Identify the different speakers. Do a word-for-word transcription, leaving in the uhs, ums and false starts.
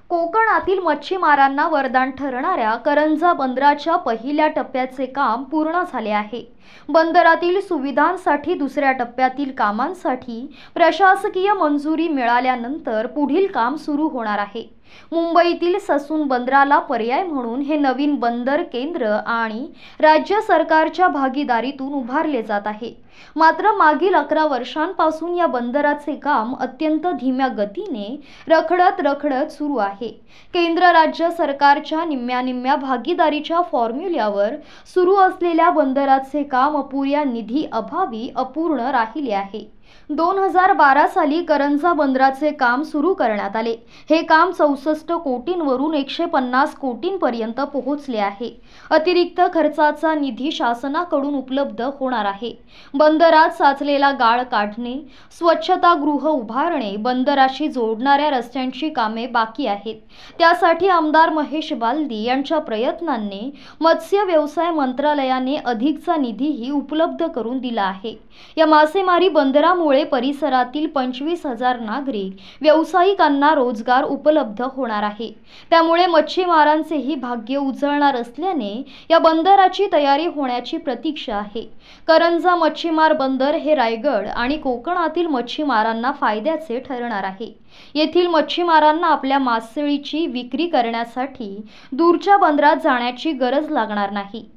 Speaker 1: कोकणातील मच्छीमारांना वरदान ठरणाऱ्या करंजा बंदराच्या पहिल्या टप्प्याचे काम पूर्ण झाले आहे। बंदरातील सुविधांसाठी दुसऱ्या टप्प्यातील कामांसाठी प्रशासकीय मंजुरी मिळाल्यानंतर पुढील काम सुरू होणार आहे। मुंबईतील ससून बंदराला पर्याय म्हणून हे नवीन बंदर केंद्र आणि राज्य सरकारच्या भागीदारीतून उभारले जात आहे। मात्र मागील अकरा वर्षांपासून या बंदराचे काम अत्यंत धीम्या गतीने रखडत रखडत सुरू आहे। केंद्र राज्य सरकारच्या निम्म्या निम्म्या भागीदारीच्या फॉर्म्युल्यावर सुरू असलेल्या बंदराचे काम अपुऱ्या निधी अभावी अपूर्ण राहिले आहे। दोन हजार बारा साली करंजा बंदराचे काम सुरू करण्यात आले। हे काम चौसष्ट कोटींवरून एकशे पन्नास कोटींपर्यंत पोहोचले आहे। अतिरिक्त खर्चाचा निधी शासनाकडून उपलब्ध होणार आहे। बंदरात साचलेला गाळ काढणे, स्वच्छतागृह उभारणे, बंदराशी जोडणाऱ्या रस्त्यांची कामे बाकी आहेत। त्यासाठी आमदार महेश बालदी यांच्या प्रयत्नांनी मत्स्य व्यवसाय मंत्रालयाने अधिकचा निधीही उपलब्ध करून दिला आहे। या मासेमारी बंदरामुळे परिसरातील पंचवीस हजार नागरिक व्यावसायिकांना रोजगार उपलब्ध होणार आहे। त्यामुळे मच्छीमारांचेही भाग्य उजळणार असल्याने या बंदराची तयारी होण्याची प्रतीक्षा आहे। करंजा मच्छीमार बंदर हे रायगड आणि कोकणातील मच्छीमारांना फायद्याचे ठरणार आहे। येथील मच्छीमारांना आपल्या मासळीची विक्री करण्यासाठी दूरच्या बंदरात जाण्याची गरज लागणार नाही।